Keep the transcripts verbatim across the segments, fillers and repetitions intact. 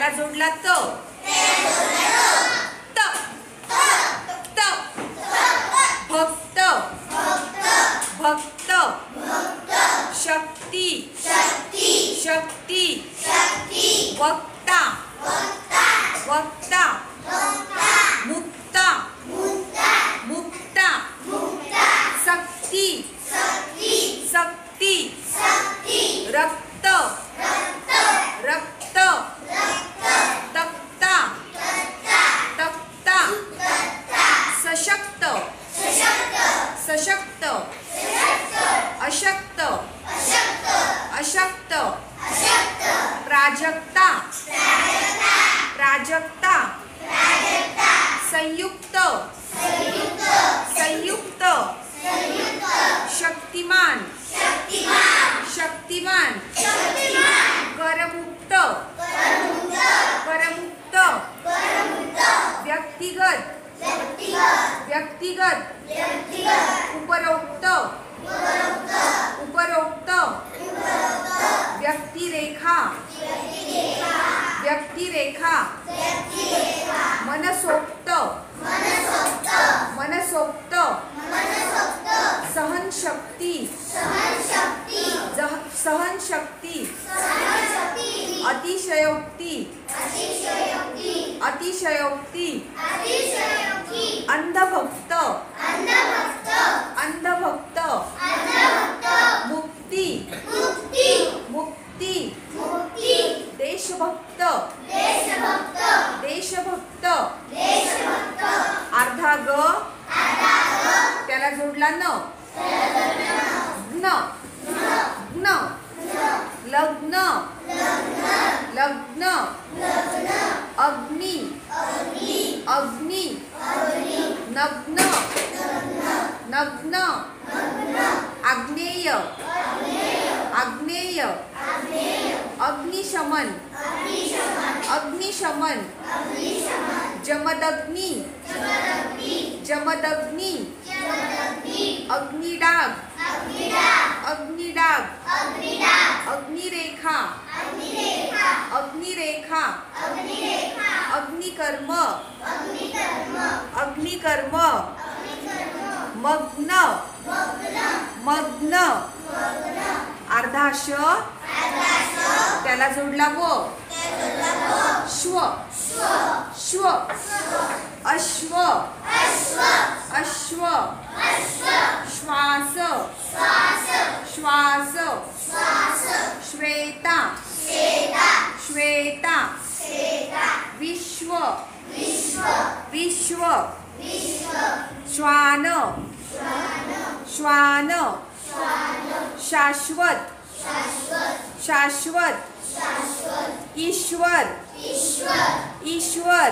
त्याला जोडला त त त भक्त भक्त शक्ती शक्ती वक्ता वक्ता मुक्ता मुक्ता शक्ती शक्ती रक्त रक्त तक्ता तक्ता सशक्त सशक्त अशक्त अशक्त प्राजक्ता प्राजक्ता संयुक्त संयुक्त शक्तिमान शक्तिमान करमुक्त करमुक्त व्यक्तिगत व्यक्तिगत उपरोक्त उपरोक्त व्यक्तिरेखा व्यक्तिरेखा मनसोक्त मनसोक्त सहनशक्ती सहनशक्ती अतिशयोक्ती अतिशयोक्ती अंधभक्त अंधभक्त मुक्ती मुक्ती देशभक्त देशभक्त अर्धा ग त्याला जोडला न ज्ञ ज्ञ लग्न लग्न अग्नि अग्नि नग्न नग्न आग्नेय आग्नेय अग्निशमन अग्निशमन जमदग्नि जमदग्नि अग्निडाग अग्निडाग अग्निरेखा अग्निरेखा अग्निकर्म अग्निकर्म मग्न मग्न अर्धाश त्याला जोडला वो श्व श्व अश्व अश्व श्वास श्वास श्वेता श्वेता विश्व विश्व श्वान श्वान शाश्वत शाश्वत ईश्वर ईश्वर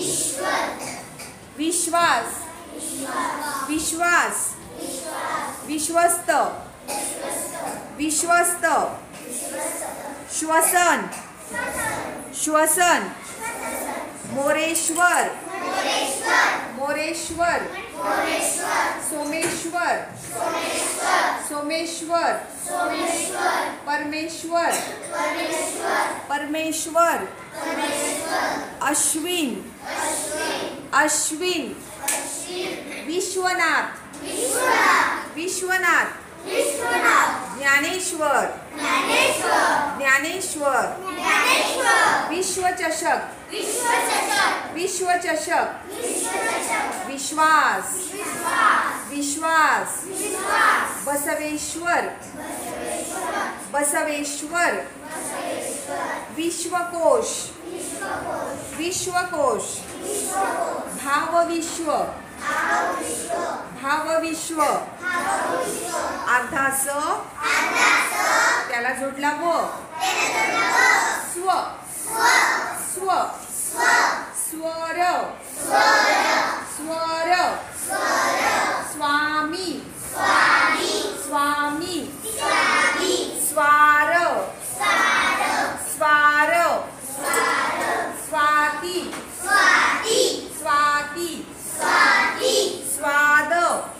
विश्वास विश्वास विश्वस्त विश्वस्त श्वसन श्वसन मोरेश्वर मोरेश्वर सोमेश्वर सोमेश्वर परमेश्वर परमेश्वर अश्विन अश्विन विश्वनाथ विश्वनाथ ज्ञानेश्वर ज्ञानेश्वर विश्वचषक विश्वचषक विश्वास विश्वास बसवेश्वर बसवेश्वर विश्वकोश विश्वकोश भावविश्व भावविश्व अर्धास त्याला जोडला वो स्व स्व स्वर स्वर स्वामी स्वामी स्वार स्वार स्वाती स्वाती स्वाद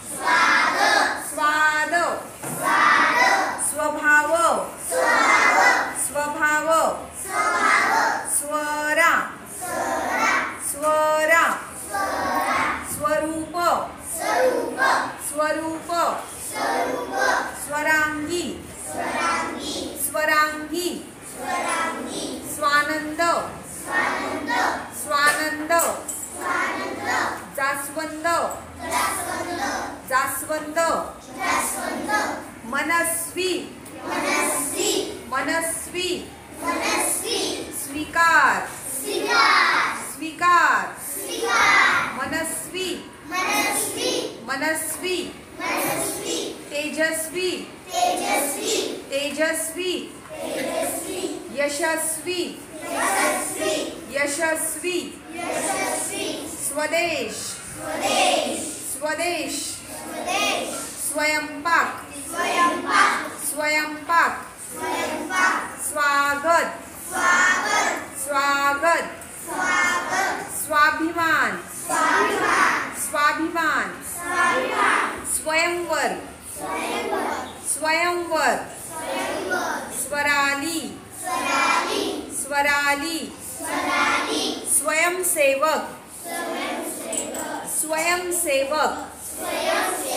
स्वाद स्वभाव स्वभाव स्वरा मनस्वी स्वीकार स्वीकार मनस्वी मनस्वी तेजस्वी तेजस्वी यशस्वी यशस्वी स्वदेश स्वदेश स्वयंपाक स्वयंपाक स्वागत स्वागत स्वाभिमान स्वाभिमान स्वयंवर स्वयंवर स्वराली स्वराली स्वयंसेवक स्वयंसेवक